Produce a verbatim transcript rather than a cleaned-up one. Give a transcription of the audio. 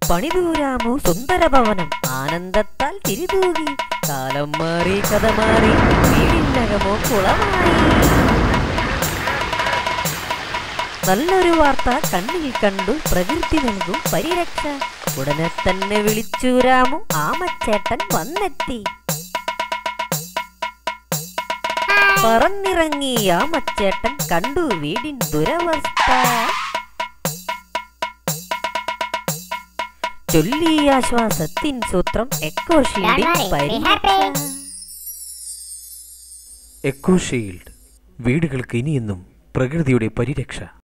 പണിതൂരാമു സുന്ദര ഭവനം ആനന്ദത്താൽ തിരിതൂകി. കാലം മാറി കഥ മാറി വീടിനകമോ കുളമായി. നല്ലൊരു വാർത്ത കണ്ണിൽ കണ്ടു പ്രകൃതി നൽകും പരിരക്ഷ. ഉടനെ തന്നെ വിളിച്ചൂരാമു ആമച്ചേട്ടൻ വന്നെത്തി. പറന്നിറങ്ങി ആമച്ചേട്ടൻ കണ്ടു വീടിൻ ദുരവസ്ഥ. ചൊല്ലി ആശ്വാസത്തിൻ സൂത്രം എക്കോ ഷീൽഡിൻ പരിരക്ഷ. എക്കോ ഷീൽഡ്, വീടുകൾക്ക് ഇനിയെന്നും പ്രകൃതിയുടെ പരിരക്ഷ.